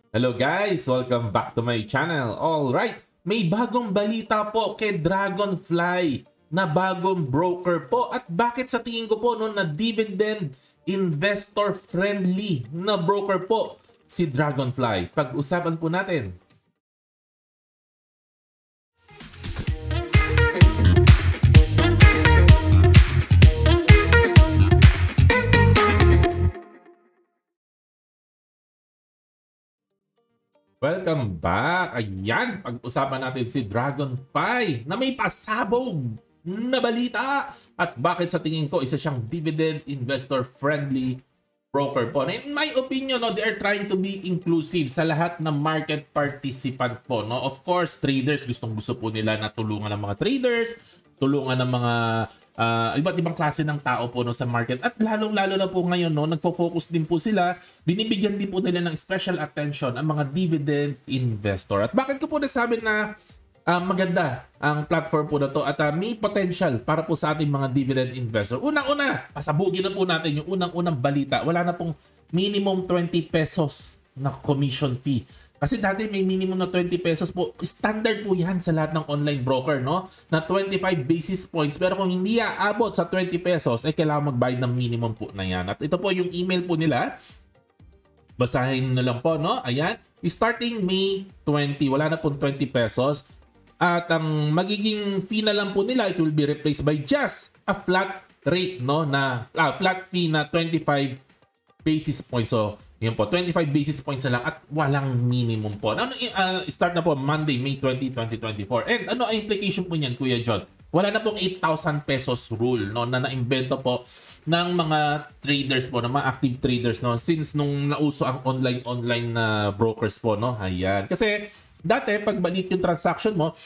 Hello guys! Welcome back to my channel. Alright, may bagong balita po kay Dragonfly na bagong broker po. At bakit sa tingin ko po no, na dividend investor friendly na broker po si Dragonfly? Pag-usapan po natin. Welcome back! Ayan, pag-usapan natin si Dragonfly na may pasabog na balita. At bakit sa tingin ko isa siyang dividend investor friendly broker po. In my opinion, no, they are trying to be inclusive sa lahat ng market participant po. No? Of course, traders, gustong-gusto po nila na tulungan ng mga traders, tulungan ng mga iba't ibang klase ng tao po no, sa market. At lalong-lalo na po ngayon, no, nagfo-focus din po sila, binibigyan din po nila ng special attention ang mga dividend investor. At bakit ko po nasabi na maganda ang platform po na to at may potential para po sa ating mga dividend investor. Unang-una, pasabugin na po natin yung unang-unang balita. Wala na pong minimum 20 pesos na commission fee. Kasi dati may minimum na 20 pesos po. Standard po yan sa lahat ng online broker, no? Na 25 basis points. Pero kung hindi aabot sa 20 pesos, ay kailangan magbayad ng minimum po na yan. At ito po yung email po nila. Basahin na lang po, no? Ayan. Starting May 20, wala na pong 20 pesos. At ang magiging fee na lang po nila, it will be replaced by just a flat rate, no? Na flat fee na 25 basis points. So, yun po, 25 basis points na lang at walang minimum po. Start na po Monday, May 20, 2024. And ano ang implication po niyan, Kuya John? Wala na pong 8,000 pesos rule, no, na naimbento po ng mga traders po, ng mga active traders, no, since nung nauso ang online na brokers po, no. Ayan. Kasi dati, pag balit yung transaction mo,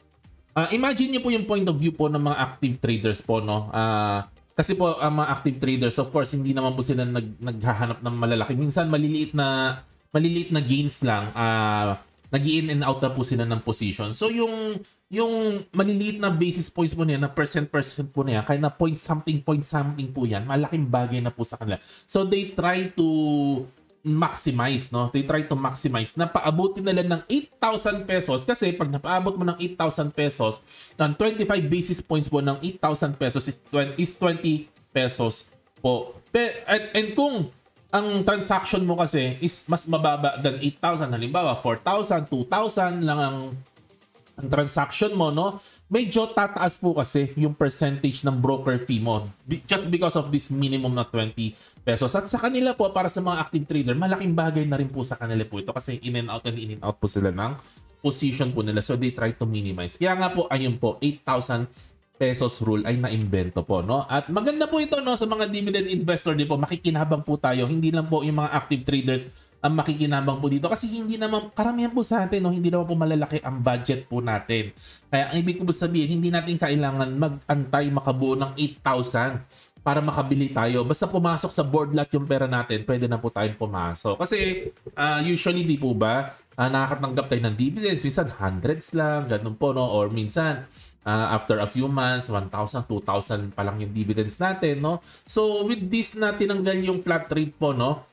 imagine niyo po yung point of view po ng mga active traders po, no. Kasi po ang mga active traders, of course, hindi naman po sila naghahanap ng malalaki. Minsan maliliit na gains lang, nag-in and out na po sila ng position. So yung maliliit na basis points po niya, na percent po niya, kaya na point something po yan, malaking bagay na po sa kanila. So they try to maximize, no? They try to maximize na paabutin nila ng 8,000 pesos kasi pag napaabot mo ng 8,000 pesos, ang 25 basis points po ng 8,000 pesos is 20 pesos po. And kung ang transaction mo kasi is mas mababa than 8,000, halimbawa 4,000, 2,000 lang ang transaction mo, no? Medyo tataas po kasi yung percentage ng broker fee mo just because of this minimum na 20 pesos. At sa kanila po, para sa mga active trader, malaking bagay na rin po sa kanila po ito kasi in and out po sila ng position po nila. So they try to minimize. Kaya nga po, ayun po, 8,000 pesos rule ay naimbento po, no? At maganda po ito, no, sa mga dividend investor din po, makikinabang po tayo. Hindi lang po yung mga active traders ang makikinabang po dito kasi hindi naman, karamihan po sa atin, no, hindi naman po malalaki ang budget po natin. Kaya ang ibig ko sabihin, hindi natin kailangan mag-antay makabuo ng 8,000 para makabili tayo. Basta pumasok sa board lot yung pera natin, pwede na po tayong pumasok. Kasi usually, di po ba, nakakatanggap tayo ng dividends, minsan hundreds lang, ganun po, no? Or minsan, after a few months, 1,000, 2,000 pa lang yung dividends natin, no? So with this na tinanggal yung flat rate po, no,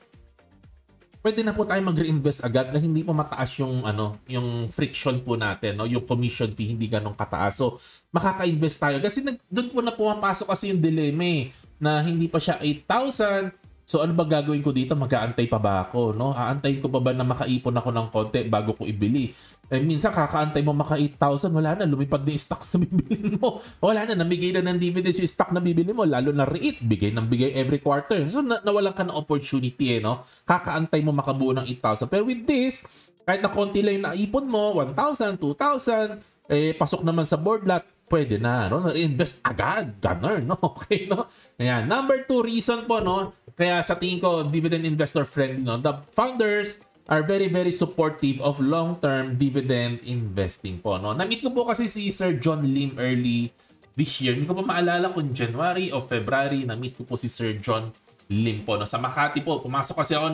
pwede na po tayo mag-reinvest agad na hindi po mataas yung yung friction po natin, no, yung commission fee hindi ganong kataas. So makaka-invest tayo kasi doon po na pumapasok kasi yung dilemma na hindi pa siya 8,000. So ano ba gagawin ko dito? Mag-aantay pa ba ako, no? Aantayin ko pa ba na makaipon ako ng konti bago ko ibili? Eh, minsan kakaantay mo maka 8,000, wala na, lumipad na yung stocks na bibili mo. Wala na, namigay na ng dividends yung stock na bibili mo, lalo na REIT, bigay ng bigay every quarter. So nawalan ka ng opportunity, no? Kakaantay mo makabuo ng 8,000. Pero with this, kahit na konti lang yung naipon mo, 1,000, 2,000, pasok naman sa board lot, pwede na, no? Invest agad, ganun, no? Okay, no? Ayan. Number 2 reason po, no? Kaya sa tingin ko, dividend investor friendly, no? The founders are very, very supportive of long-term dividend investing po, no? Na-meet ko po kasi si Sir John Lim early this year. Hindi ko pa maalala kung January o February, na-meet ko po si Sir John Lim po, no? Sa Makati po. Pumasok kasi ako,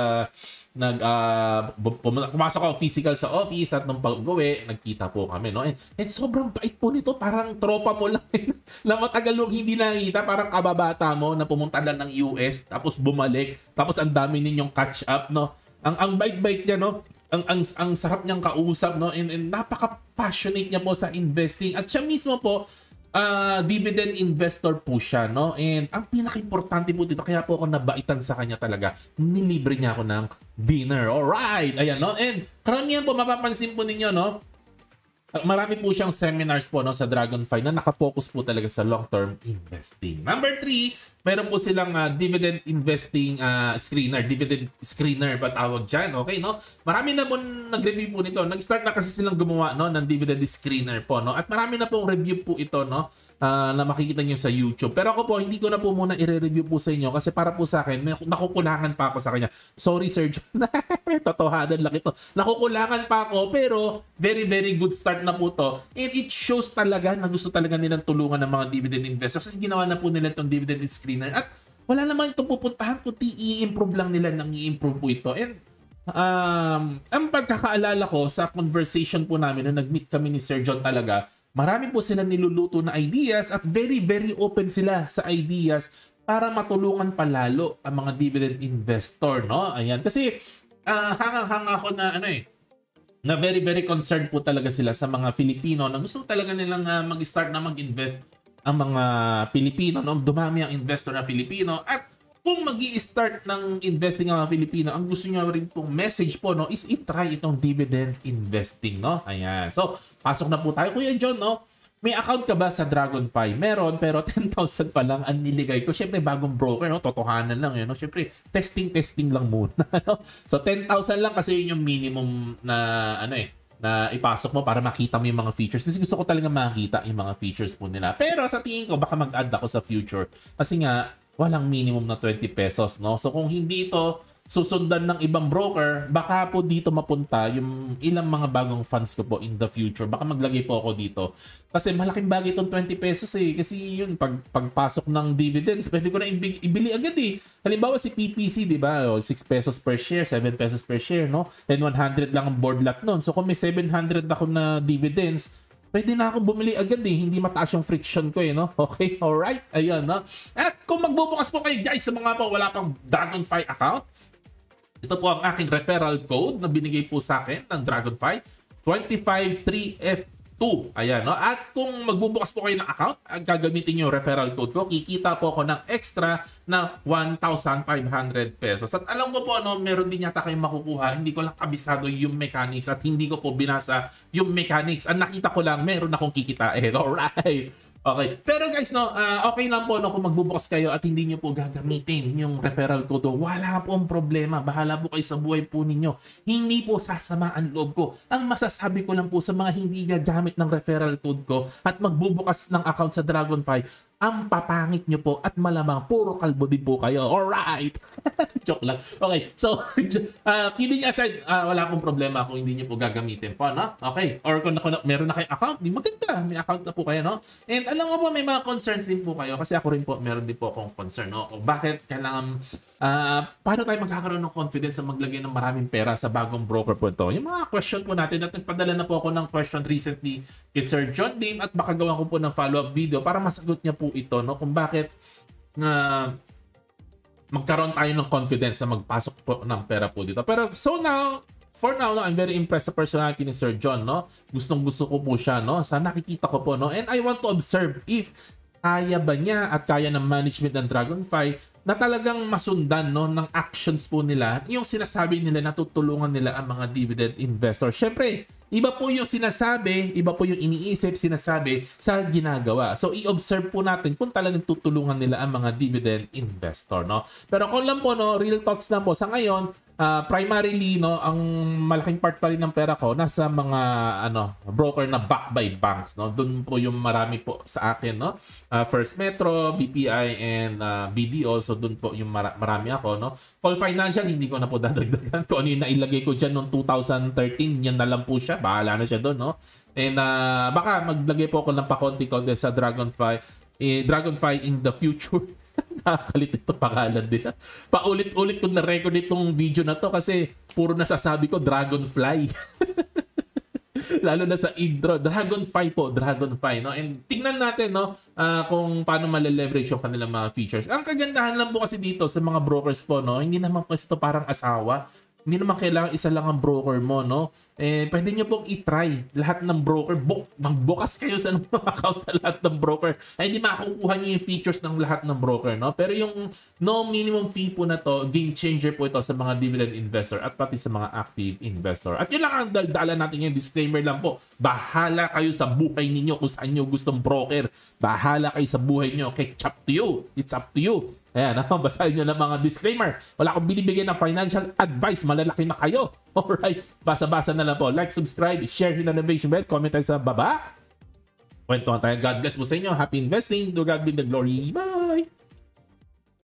pumasok ako physical sa office at nung pag-uwi, nagkita po kami, no? And sobrang bait po nito, parang tropa mo lang na matagal nung hindi nakita, parang kababata mo na pumunta lang ng US, tapos bumalik, tapos ang dami ninyong catch up, no? Ang bait-bait niya, no? Ang sarap niyang kausap, no? And napaka-passionate niya po sa investing. At siya mismo po, dividend investor po siya, no? And ang pinaka-importante po dito, kaya po ako nabaitan sa kanya talaga, nilibre niya ako ng dinner. Alright! Ayan, no? And karamihan po, mapapansin po ninyo, no? Marami po siyang seminars po, no, sa Dragonfly na nakapokus po talaga sa long-term investing. Number 3, meron po silang dividend investing screener. Dividend screener ba tawag dyan? Okay, no? Marami na po nag-review po nito. Nag-start na kasi silang gumawa, no, ng dividend screener po, no? At marami na pong review po ito, no, na makikita nyo sa YouTube. Pero ako po, hindi ko na po muna i-review po sa inyo kasi para po sa akin, nakukulangan pa ako sa kanya. Sorry, Sir John. Totohanan lang ito. Nakukulangan pa ako, pero very, very good start na po to. And it shows talaga na gusto talaga nilang tulungan ng mga dividend investors kasi ginawa na po nila itong dividend screener at wala naman itong pupuntahan kundi i-improve lang nila nang i-improve po ito. And ang pagkakaalala ko sa conversation po namin nung nag-meet kami ni Sir John talaga, marami po sila niluluto na ideas at very, very open sila sa ideas para matulungan palalo ang mga dividend investor, no? Ayan. Kasi hanga ako na na very, very concerned po talaga sila sa mga Filipino na gusto talaga nilang mag-start na mag-invest ang mga Pilipino, no? Dumami ang investor na Filipino at kung mag-i-start ng investing ang mga Filipino, ang gusto nyo rin pong message po, no, is i-try itong dividend investing, no? Ayan. So, pasok na po tayo. Kuya John, no? May account ka ba sa Dragonfly? Meron, pero 10,000 pa lang ang niligay ko. Siyempre, bagong broker, no? Totohanan lang yun, no? Siyempre, testing lang muna, no? So, 10,000 lang kasi yun yung minimum na, na ipasok mo para makita mo yung mga features. Kasi gusto ko talaga makita yung mga features po nila. Pero sa tingin ko, baka mag-add ako sa future. Kasi nga, walang minimum na 20 pesos, no? So, kung hindi ito susundan ng ibang broker, baka po dito mapunta yung ilang mga bagong funds ko po in the future. Baka maglagay po ako dito. Kasi malaking bagay itong 20 pesos eh. Kasi yun, pagpasok ng dividends, pwede ko na ibili agad eh. Halimbawa si PPC, di ba? 6 pesos per share, 7 pesos per share, no? And 100 lang ang board lot nun. So kung may 700 ako na dividends, pwede na ako bumili agad eh. Hindi mataas yung friction ko eh, no? Okay, alright. Ayun, no? At kung magbubukas po kayo guys sa mga po wala pang Dragonfly account, ito po ang aking referral code na binigay po sa akin ng Dragonfly, 253F2. Ayan, no? At kung magbubukas po kayo ng account, ang gagamitin nyo yung referral code ko, kikita po ako ng extra na 1,500 pesos. At alam ko po, no, meron din yata kayong makukuha. Hindi ko lang kabisado yung mechanics at hindi ko po binasa yung mechanics. Ang nakita ko lang, meron akong kikitain. Alright. Okay. Pero guys, no, okay lang po, no, kung magbubukas kayo at hindi nyo po gagamitin yung referral code. Wala po ang problema. Bahala po kayo sa buhay po ninyo. Hindi po sasama ang loob ko. Ang masasabi ko lang po sa mga hindi gagamit ng referral code ko at magbubukas ng account sa Dragonfly, ang papangit nyo po at malamang puro kalbo din po kayo. Alright! Joke lang. Okay, so, kidding aside, wala akong problema kung hindi nyo po gagamitin po, no? Okay, or kung meron na kayong account, di maganda. May account na po kayo, no? And alam mo po, may mga concerns din po kayo kasi ako rin po, meron din po akong concern, no? O bakit kailangan, paano tayo magkakaroon ng confidence sa maglagay ng maraming pera sa bagong broker po ito? Yung mga question po natin, at nagpadala na po ako ng question recently kay Sir John Lim at baka gawan ko po ng follow-up video para masagot niya po ito, no, kung bakit magkaroon tayo ng confidence na magpasok po ng pera po dito. Pero for now, no, I'm very impressed sa personality ni Sir John, no. Gustong-gusto ko po siya, no. Sa nakikita ko po, no. And I want to observe if kaya ba niya at kaya ng management ng Dragonfly na talagang masundan, no, ng actions po nila yung sinasabi nila na tutulungan nila ang mga dividend investors. Syempre, iba po yung sinasabi, iba po yung iniisip, sinasabi sa ginagawa. So, i-observe po natin kung talagang tutulungan nila ang mga dividend investor, no? Pero kung lang po, no, real thoughts lang po. Sa ngayon, primarily, no, ang malaking part pa rin ng pera ko nasa mga broker na backed by banks, no. Doon po yung marami po sa akin, no. First Metro, BPI and BDO, so doon po yung marami ako, no. All Financial hindi ko na po dadagdagan. Kung ano yung nailagay ko diyan noong 2013, yan na lang po siya. Bahala na siya doon, no. And baka maglagay po ako ng pakonti-konti sa Dragonfly in the future. Nakakalit ito pangalan nila. Paulit-ulit ko na-record itong video na to kasi puro nasasabi ko Dragonfly. Lalo na sa intro. Dragonfly po. Dragonfly, no? And tingnan natin, no, kung paano male-leverage yung kanilang mga features. Ang kagandahan lang po kasi dito sa mga brokers po, no, hindi naman po ito parang asawa. Hindi naman kailangan isa lang ang broker mo, no? Pwede nyo pong i-try lahat ng broker. Magbukas kayo sa mga account sa lahat ng broker. Ay, hindi makukuha nyo yung features ng lahat ng broker, no? Pero yung no minimum fee po na to, game changer po ito sa mga dividend investor at pati sa mga active investor. At yun lang ang dala natin yung disclaimer lang po. Bahala kayo sa buhay ninyo kung saan nyo gustong broker. Bahala kayo sa buhay nyo. Okay, it's up to you. It's up to you. Ayan, basahin nyo ng mga disclaimer. Wala akong binibigyan ng financial advice. Malalaki na kayo. Alright, basa-basa na lang po. Like, subscribe, share, hit the notification bell, comment tayo sa baba. Kwentuhan tayo. God bless po sa inyo. Happy investing. To God be the glory. Bye!